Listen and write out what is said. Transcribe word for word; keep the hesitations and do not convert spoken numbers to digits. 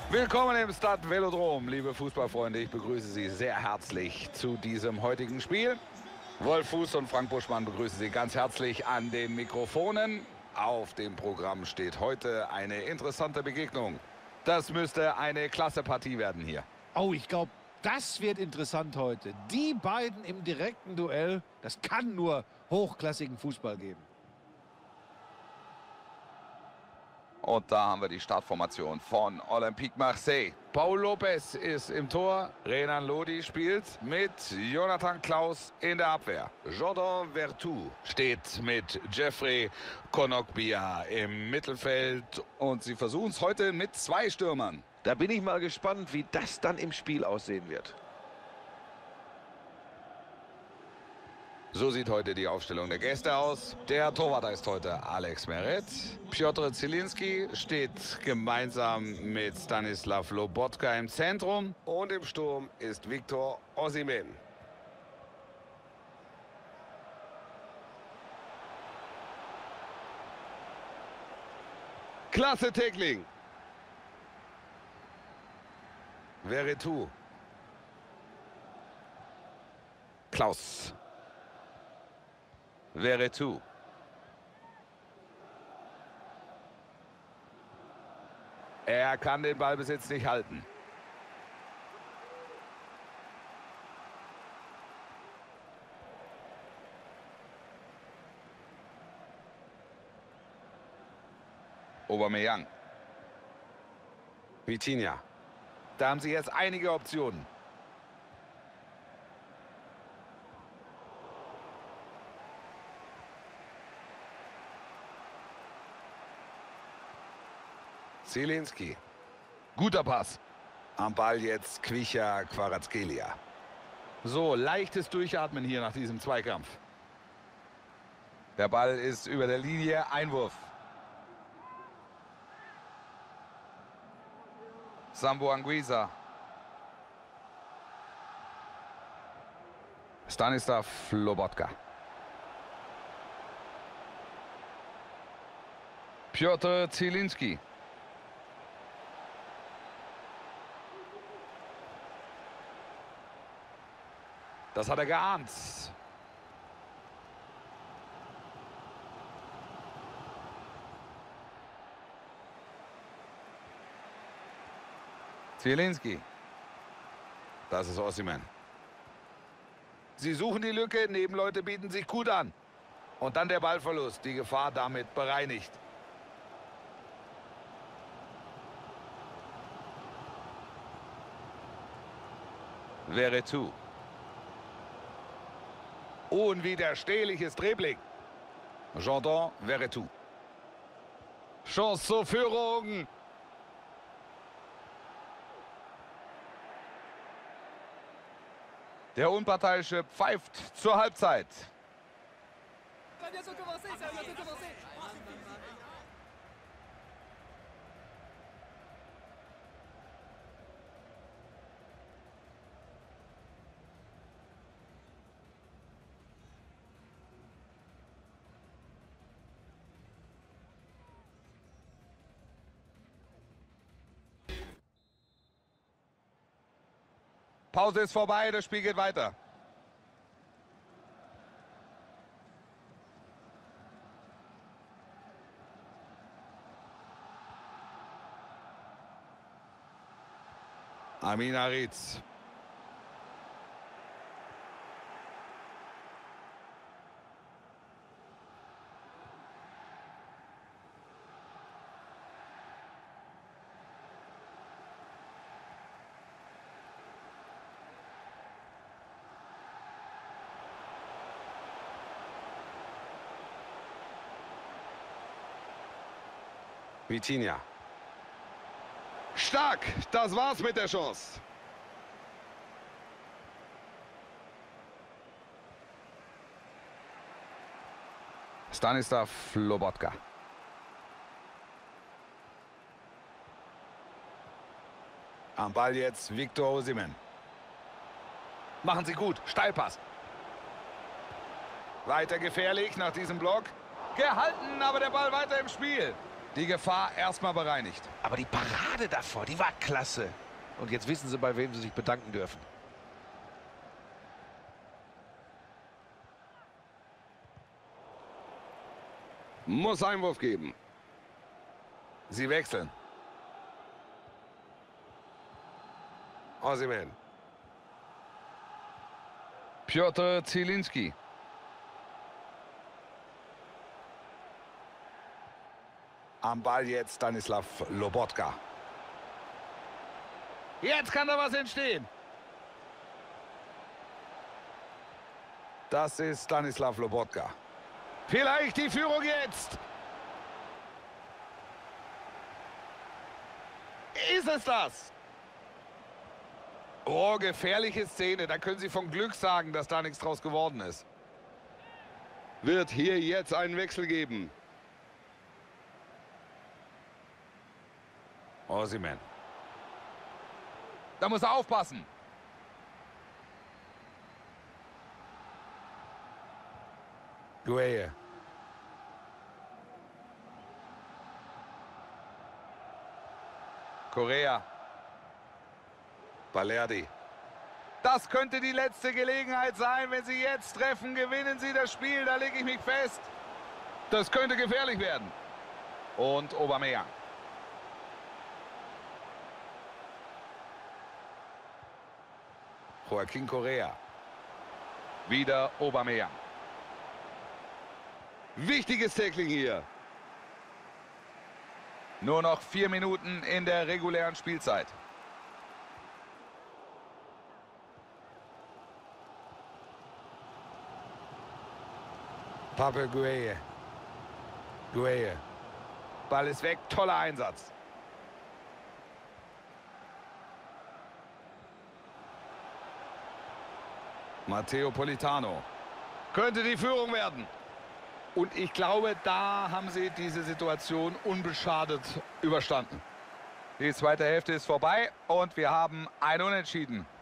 Willkommen im Stade Velodrom, liebe Fußballfreunde. Ich begrüße Sie sehr herzlich zu diesem heutigen Spiel. Wolf Fuß und Frank Buschmann begrüßen Sie ganz herzlich an den Mikrofonen. Auf dem Programm steht heute eine interessante Begegnung. Das müsste eine klasse Partie werden hier. Oh, ich glaube, das wird interessant heute. Die beiden im direkten Duell, das kann nur hochklassigen Fußball geben. Und da haben wir die Startformation von Olympique Marseille. Paul Lopez ist im Tor, Renan Lodi spielt mit Jonathan Klaus in der Abwehr. Jordan Vertu steht mit Jeffrey Konokbia im Mittelfeld und sie versuchen es heute mit zwei Stürmern. Da bin ich mal gespannt, wie das dann im Spiel aussehen wird. So sieht heute die Aufstellung der Gäste aus. Der Torwart ist heute Alex Meret. Piotr Zielinski steht gemeinsam mit Stanislav Lobotka im Zentrum. Und im Sturm ist Victor Osimhen. Klasse Tackling. Veretout. Klaus. Veretout. Er kann den Ballbesitz nicht halten. Aubameyang. Vitinha. Da haben Sie jetzt einige Optionen. Zielinski. Guter Pass. Am Ball jetzt Kwicha Kvaratskhelia. So, leichtes Durchatmen hier nach diesem Zweikampf. Der Ball ist über der Linie. Einwurf. Sambo Anguissa. Stanislav Lobotka. Piotr Zielinski. Das hat er geahnt. Zielinski. Das ist Osimhen. Sie suchen die Lücke, Nebenleute bieten sich gut an. Und dann der Ballverlust, die Gefahr damit bereinigt. Veretout. Unwiderstehliches Dribbling. Jordan Veretout. Chance zur Führung. Der Unparteiische pfeift zur Halbzeit. Pause ist vorbei, das Spiel geht weiter. Amin Aritz. Vitinha. Stark, das war's mit der Chance. Stanislav Lobotka. Am Ball jetzt Victor Osimhen. Machen Sie gut, Steilpass. Weiter gefährlich nach diesem Block. Gehalten, aber der Ball weiter im Spiel. Die Gefahr erstmal bereinigt. Aber die Parade davor, die war klasse. Und jetzt wissen sie, bei wem sie sich bedanken dürfen. Muss Einwurf geben. Sie wechseln. Osimhen. Piotr Zielinski. Am Ball jetzt Stanislav Lobotka. Jetzt kann da was entstehen. Das ist Stanislav Lobotka. Vielleicht die Führung jetzt. Ist es das? Oh, gefährliche Szene. Da können Sie von Glück sagen, dass da nichts draus geworden ist. Wird hier jetzt einen Wechsel geben. Osimhen. Da muss er aufpassen. Gueye. Correa. Balerdi. Das könnte die letzte Gelegenheit sein. Wenn Sie jetzt treffen, gewinnen Sie das Spiel. Da lege ich mich fest. Das könnte gefährlich werden. Und Aubameyang. Joaquin Correa. Wieder Aubameyang. Wichtiges Tackling hier. Nur noch vier Minuten in der regulären Spielzeit. Pape Gueye. Gueye. Ball ist weg. Toller Einsatz. Matteo Politano. Könnte die Führung werden. Und ich glaube, da haben sie diese Situation unbeschadet überstanden. Die zweite Hälfte ist vorbei und wir haben ein Unentschieden.